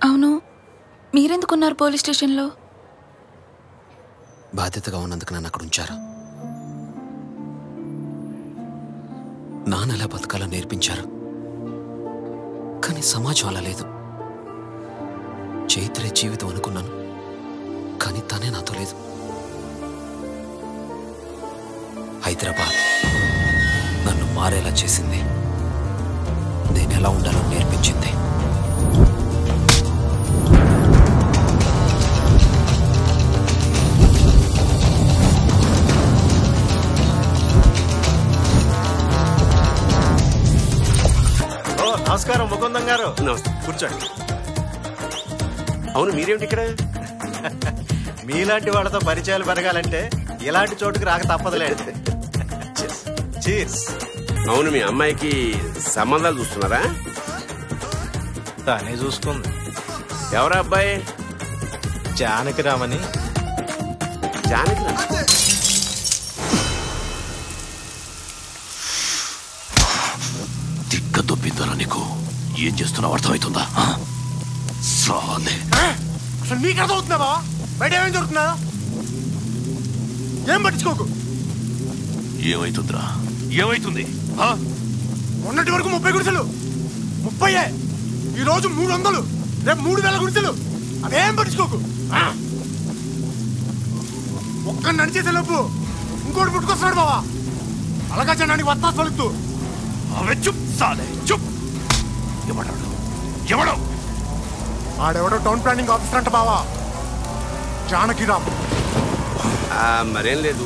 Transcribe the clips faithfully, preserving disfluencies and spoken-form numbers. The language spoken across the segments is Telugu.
అవును, మీరెందుకున్నారు పోలీస్ స్టేషన్లో? బాధ్యతగా ఉన్నందుకు నన్ను అక్కడ ఉంచారు. నాన్న ఎలా బతకాలో నేర్పించారు. కానీ సమాజం అలా లేదు. చైత్రే జీవితం అనుకున్నాను, కానీ తనే నాతో లేదు. హైదరాబాద్ నన్ను మారేలా చేసింది. నేను ఎలా ఉండాలో నేర్పించింది. నమస్కారం ముకుందం గారు. నమస్తే, కూర్చోండి. అవును, మీరేమిటి ఇక్కడ? మీలాంటి వాళ్ళతో పరిచయాలు పెరగాలంటే ఇలాంటి చోటుకి రాక తప్పదులేండి. చీర్స్. అవును, మీ అమ్మాయికి సంబంధాలు చూస్తున్నారా? తానే చూసుకుంది. ఎవరా అబ్బాయి? జానకి రామని. జానకి రామ? తిక్క దొబ్బిందరా నీకు? ఏం చేస్తున్నావు అర్థమవుతుందా? అసలు నీకు అర్థమవుతుందా బావా? బయట ఏమేం జరుగుతుందా? ఏం పట్టించుకోకు. ఏమైతుందిరా? ఏమైతుంది? మొన్నటి వరకు ముప్పై గుడిసెలు, ముప్పై ఈ రోజు మూడు వందలు, రేపు మూడు వేల గుడిసెలు. అదేం పట్టించుకోకు. ఒక్క నడిచేసే లోపు ఇంకోటి పుట్టుకొస్తున్నాడు బావా. అలాగా జనానికి వత్తాసు పలుకుతూ. అవే చుప్ సాలే చుప్. ఎవడాడు? ఎవడో? ఆడెవడో టౌన్ ప్లానింగ్ ఆఫీసర్ అంట బావా, జానకిరామ్. మరేం లేదు,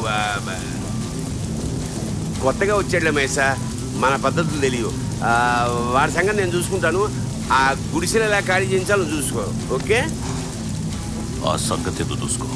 కొత్తగా వచ్చాడులే మహేశా, మన పద్ధతులు తెలియవు. వాడి సంగతి నేను చూసుకుంటాను. ఆ గుడిసెలు ఎలా ఖాళీ చేయించాలో చూసుకో. ఓకే? ఆ సంగతి ఎందుకు చూసుకో.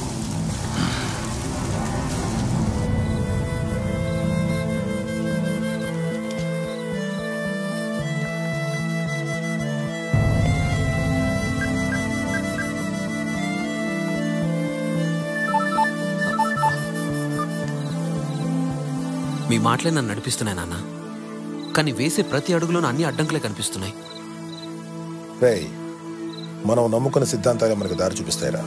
మీ మాటలే నన్ను నడిపిస్తున్నాయి నాన్న, కానీ వేసే ప్రతి అడుగులోనూ అన్ని అడ్డంకులే కనిపిస్తున్నాయి. రేయ్, మనం నమ్ముకున్న సిద్ధాంతాలే మనకు దారి చూపిస్తాయిరా.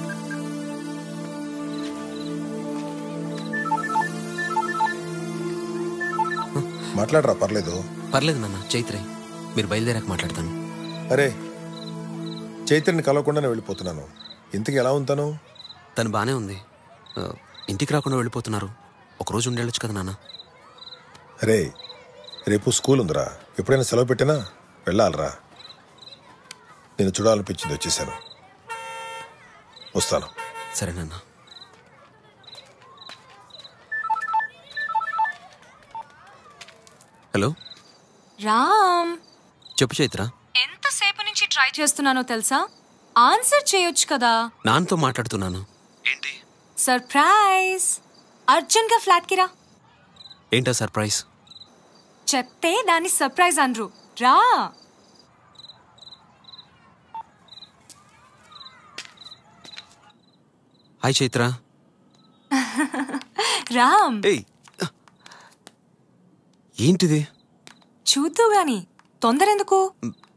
మాట్లాడరా. పర్లేదు పర్లేదు నాన్న. చైత్రే, మీరు బయలుదేరాక మాట్లాడతాను. అరే, చైత్రని కలవకుండానే వెళ్ళిపోతున్నాను. ఇంతకు ఎలా ఉంటాను? తను బానే ఉంది. ఇంటికి రాకుండా వెళ్ళిపోతున్నారు. ఒకరోజు ఉండేళ్ళొచ్చు కదా నాన్న. అరే, రేపు స్కూల్ ఉందిరా. ఎప్పుడైనా సెలవు పెట్టినా వెళ్ళాలరా. నేను చూడాలనిపించింది, వచ్చేసాను. వస్తాను. సరేనన్నా. హలో రామ్, చెప్పు చైత్ర. ఎంతసేపు నుంచి ట్రై చేస్తున్నానో తెలుసా? ఆన్సర్ చేయొచ్చు కదా. నాన్నతో మాట్లాడుతున్నాను. ఏంటి సర్ప్రైజ్? అర్జున్ గా ఫ్లాట్ కి రా. ఏంటా సర్ప్రైజ్? చెప్తే దాన్ని సర్ప్రైజ్ అనరు. రా. హాయ్ చైత్ర. రామ్, ఏంటిది? చూద్దు గాని తొందరెందుకు?